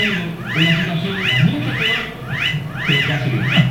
caemos en una situación mucho peor que el que ha subido.